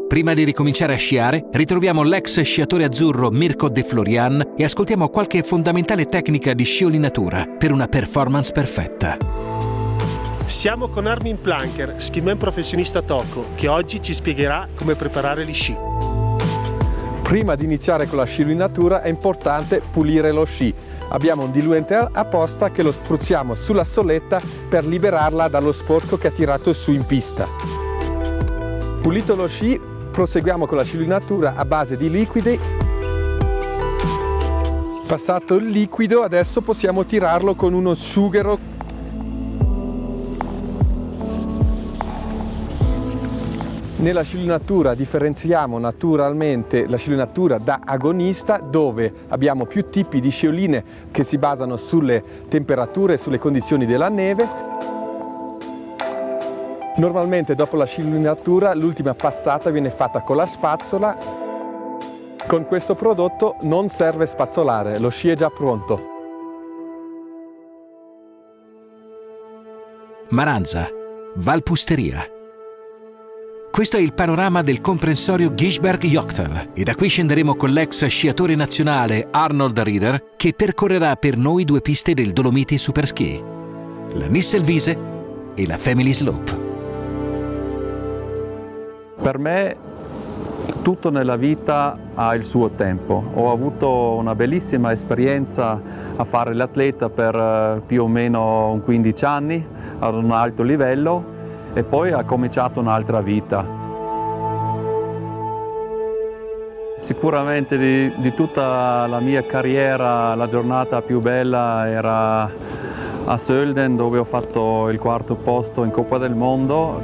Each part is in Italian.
Prima di ricominciare a sciare, ritroviamo l'ex sciatore azzurro Mirko De Florian e ascoltiamo qualche fondamentale tecnica di sciolinatura per una performance perfetta. Siamo con Armin Planker, skiman professionista Toco, che oggi ci spiegherà come preparare gli sci. Prima di iniziare con la sciolinatura è importante pulire lo sci. Abbiamo un diluente apposta che lo spruzziamo sulla soletta per liberarla dallo sporco che ha tirato su in pista. Pulito lo sci, proseguiamo con la sciolinatura a base di liquidi. Passato il liquido, adesso possiamo tirarlo con uno sughero. Nella sciolinatura differenziamo naturalmente la sciolinatura da agonista, dove abbiamo più tipi di scioline che si basano sulle temperature e sulle condizioni della neve. Normalmente dopo la sciolinatura l'ultima passata viene fatta con la spazzola. Con questo prodotto non serve spazzolare, lo sci è già pronto. Maranza, Valpusteria. Questo è il panorama del comprensorio Gisberg-Jochtal e da qui scenderemo con l'ex sciatore nazionale Arnold Rieder che percorrerà per noi due piste del Dolomiti Superski, la Nisselwiese e la Family Slope. Per me tutto nella vita ha il suo tempo. Ho avuto una bellissima esperienza a fare l'atleta per più o meno 15 anni ad un alto livello. E poi ha cominciato un'altra vita. Sicuramente di tutta la mia carriera la giornata più bella era a Sölden, dove ho fatto il 4º posto in Coppa del Mondo.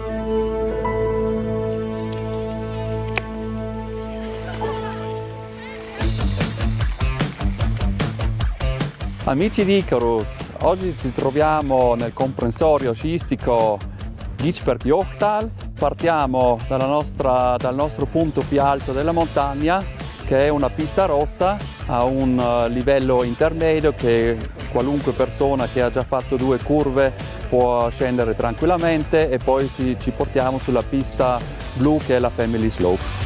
Amici di Icarus, oggi ci troviamo nel comprensorio sciistico Gisberg-Jochtal. Partiamo dal nostro punto più alto della montagna, che è una pista rossa a un livello intermedio che qualunque persona che ha già fatto 2 curve può scendere tranquillamente, e poi ci portiamo sulla pista blu che è la Family Slope.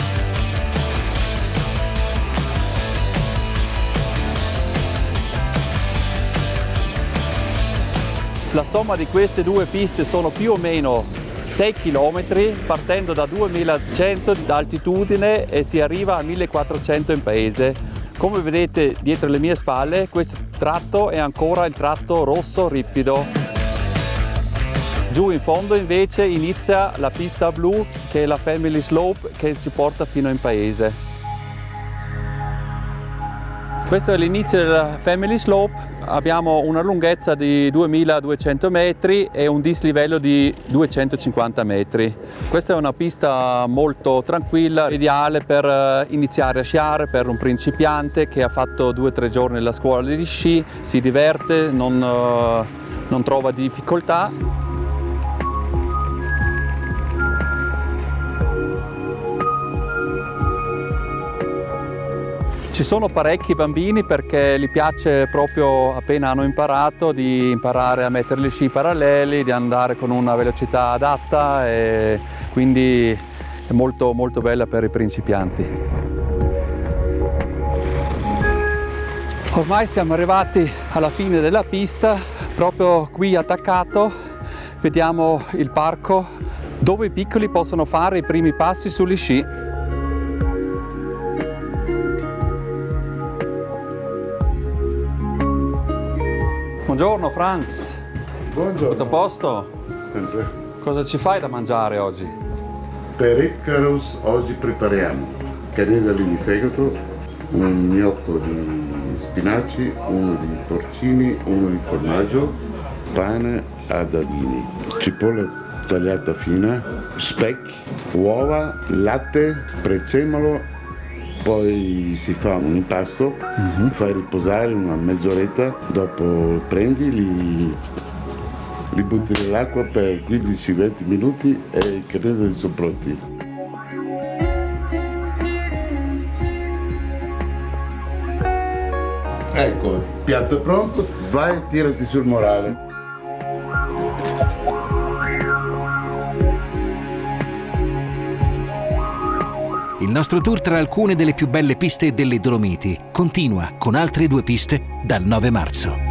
La somma di queste 2 piste sono più o meno 6 km, partendo da 2100 d'altitudine e si arriva a 1400 in paese. Come vedete dietro le mie spalle, questo tratto è ancora il tratto rosso ripido. Giù in fondo invece inizia la pista blu, che è la Family Slope, che ci porta fino in paese. Questo è l'inizio della Family Slope, abbiamo una lunghezza di 2200 metri e un dislivello di 250 metri. Questa è una pista molto tranquilla, ideale per iniziare a sciare per un principiante che ha fatto 2 o 3 giorni alla scuola di sci, si diverte, non trova difficoltà. Ci sono parecchi bambini perché gli piace proprio, appena hanno imparato, di imparare a mettere gli sci paralleli, di andare con una velocità adatta, e quindi è molto molto bella per i principianti. Ormai siamo arrivati alla fine della pista, proprio qui attaccato vediamo il parco dove i piccoli possono fare i primi passi sugli sci. Buongiorno Franz. Buongiorno. Tutto a posto? Sempre. Cosa ci fai da mangiare oggi? Per Icarus oggi prepariamo cannellini di fegato, un gnocco di spinaci, uno di porcini, uno di formaggio, pane a dadini, cipolla tagliata fina, speck, uova, latte, prezzemolo. Poi si fa un impasto, fai riposare una mezz'oretta, dopo prendi, li butti nell'acqua per 15-20 minuti e i cannellini sono pronti. Ecco, il piatto è pronto, vai e tirati sul morale. Il nostro tour tra alcune delle più belle piste delle Dolomiti continua con altre 2 piste dal 9 marzo.